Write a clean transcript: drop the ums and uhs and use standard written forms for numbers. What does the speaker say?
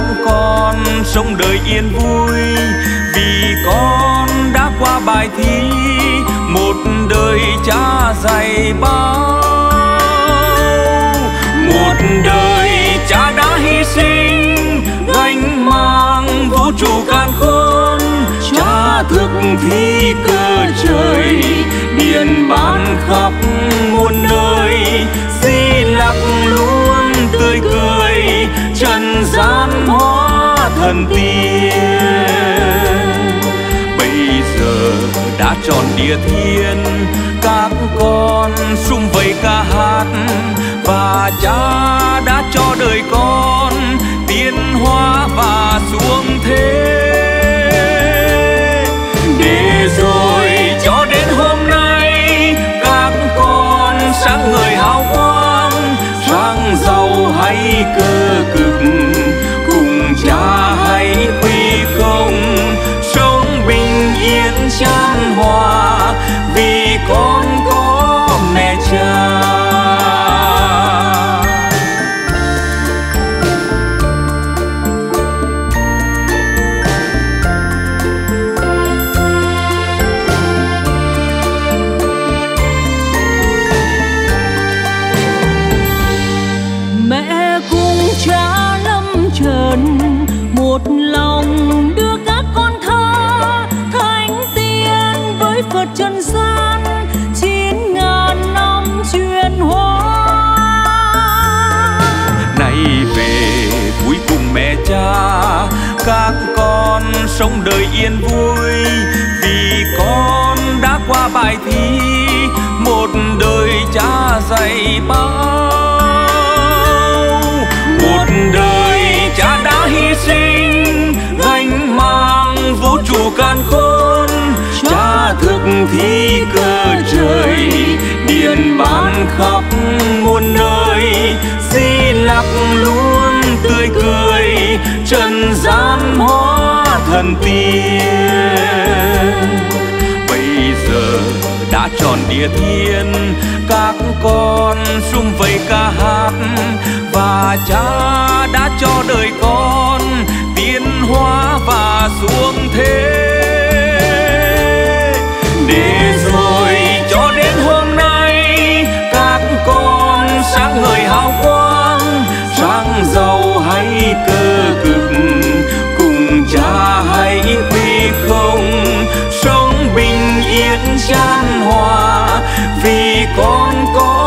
con sống đời yên vui, vì con đã qua bài thi một đời cha dạy bao. Một đời cha đã hy sinh gánh mang vũ trụ càn khôn, cha thực thi cơ trời điện ban khắp muôn nơi. Di Lặc luôn tươi cười trần gian hóa thần tiên. Bây giờ đã tròn địa thiên, các con sum vầy ca hát, và cha đã cho đời con tiến hóa và xuống thế. Để rồi cho đến hôm nay các con sáng ngời hào quang, sáng giàu hay cơ cực cùng cha hay quy không, sống bình yên chan hòa vì con có mẹ cha. Một lòng đưa các con thơ thánh tiên với Phật trần gian 9.000 năm truyền hóa. Nay về vui cùng mẹ cha, các con sống đời yên vui, vì con đã qua bài thi một đời cha dạy bao. Một đời cha đã hy sinh gánh mang vũ trụ càn khôn, cha thực thi cơ trời điện ban khắp muôn nơi. Di Lặc luôn tươi cười trần gian hóa thần tiên. Bây giờ đã tròn địa thiên, các con sum vầy ca hát, và cha đã cho đời con tiến hóa và xuống thế. Để rồi cho đến hôm nay các con sáng ngời hào quang, sáng giàu hay cơ cực cùng cha hay quy không, sống bình yên chan hòa vì con có